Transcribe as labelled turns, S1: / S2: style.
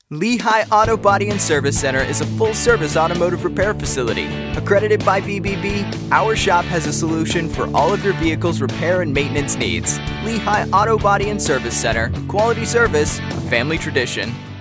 S1: Lehigh Auto Body and Service Center is a full-service automotive repair facility. Accredited by BBB, our shop has a solution for all of your vehicle's repair and maintenance needs. Lehigh Auto Body and Service Center, quality service, a family tradition.